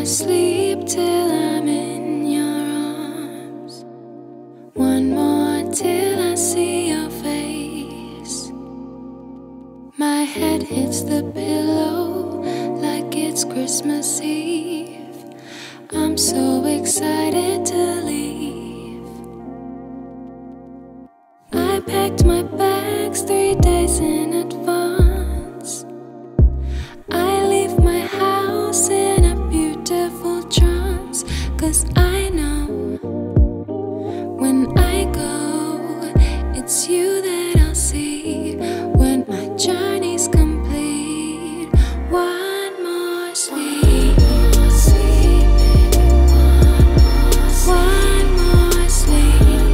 sleep till I'm in your arms. One more till I see your face. My head hits the pillow like it's Christmas Eve. I'm so excited to leave. I packed my bags 3 days in advance. I leave my house in a beautiful trance, 'cause I know when I go, it's you that I'll see when my journey's complete. One more sleep. One more sleep.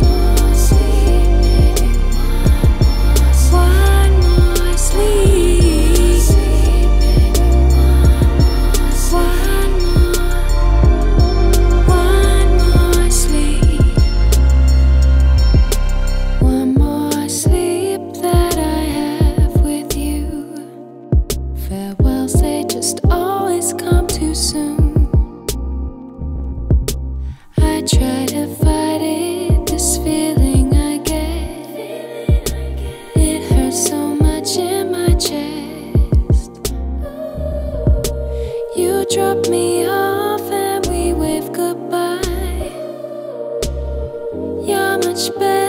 One more sleep. One more sleep. One more sleep that I have with you. Farewells, they just always come too soon. I try to fight it, this feeling I get. It hurts so much in my chest. You drop me off and we wave goodbye. You're much better.